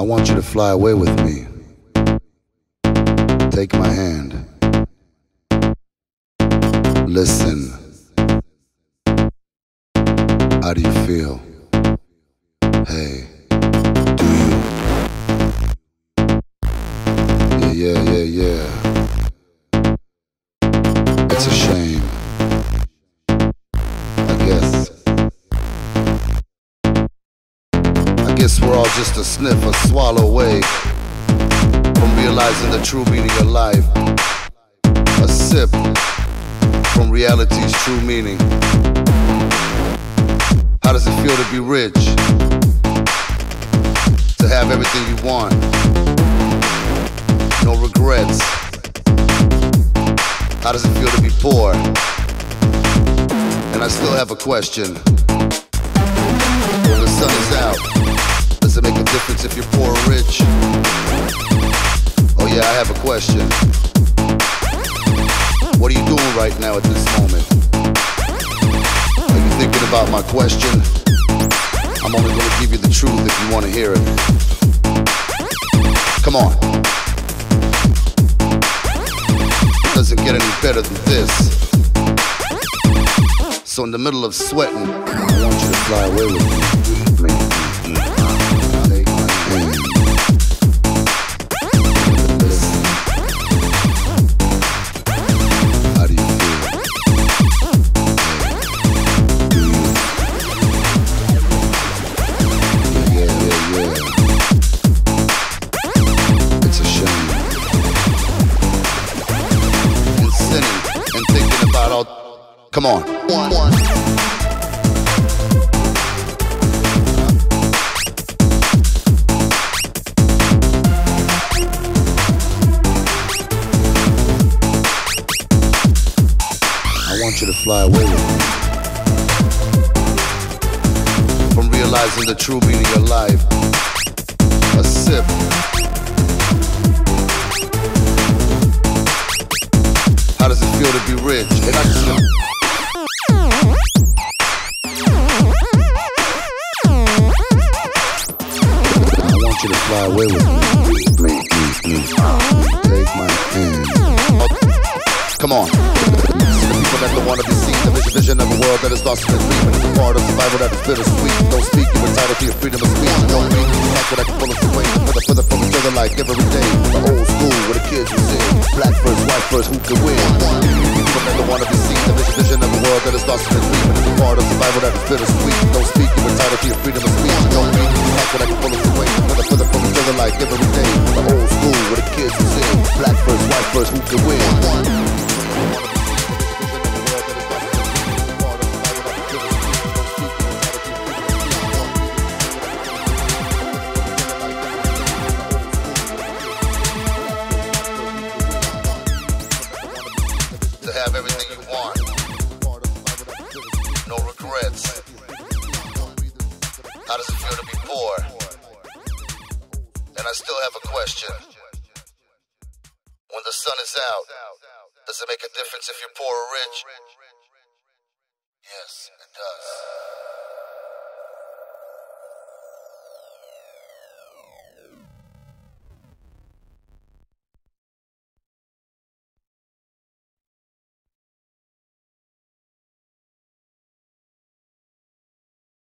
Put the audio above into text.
want you to fly away with me. Take my hand. Listen. How do you feel? Hey, do you? Yeah. It's a shame, I guess we're all just a sniff, a swallow away from realizing the true meaning of life. A sip from reality's true meaning. How does it feel to be rich? To have everything you want? No regrets. How does it feel to be poor? And I still have a question. When the sun is out, does it make a difference if you're poor or rich? Oh yeah, I have a question. What are you doing right now at this moment? Are you thinking about my question? I'm only gonna give you the truth if you wanna hear it. Come on. It doesn't get any better than this. So in the middle of sweating, I want you to fly away with me. Take my hand. Listen. How do you feel? Do you? Yeah. It's a shame. And sinning and thinking about all. Come on. I want you to fly away with me from realizing the true meaning of life. A sip how does it feel to be rich? And I want you to fly away with me. Take my hand. Come on. That don't wanna be seen, the vision of a world that is lost in a dream, and it's a part of survival that is bittersweet. Don't speak, you're entitled to your freedom of speech. Don't read, you act that I can pull us away, further from each other like every day. The old school where the kids was in, black first, white first, who can win? People that don't wanna be seen, the vision of a world that is lost in a dream, and it's a part of survival that is bittersweet. Don't speak, you're entitled to your freedom of speech. Don't read, you act that I can pull us away, further from each other like every day. The old school where the kids was in, black first, white first, who can win? Have everything you want. No regrets. How does it feel to be poor? And I still have a question. When the sun is out, does it make a difference if you're poor or rich? Yes, it does.